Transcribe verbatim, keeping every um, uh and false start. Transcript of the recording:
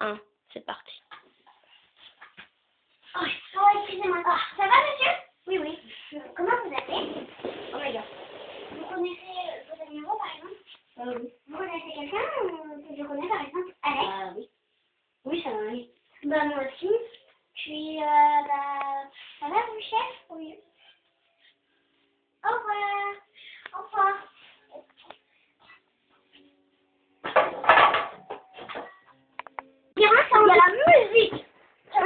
un. C'est parti. Oh, oh excusez-moi. Ah, ça va, monsieur? Oui, oui. Comment vous appelez? Oh my god. Vous connaissez votre numéro, par exemple? Euh, oui. Vous connaissez quelqu'un que je connais, par exemple? Alex? Ah, oui. Oui, ça va, oui. Bah, moi aussi. Puis, euh, bah, ça va, vous, chef? Oui. Au revoir. Au revoir.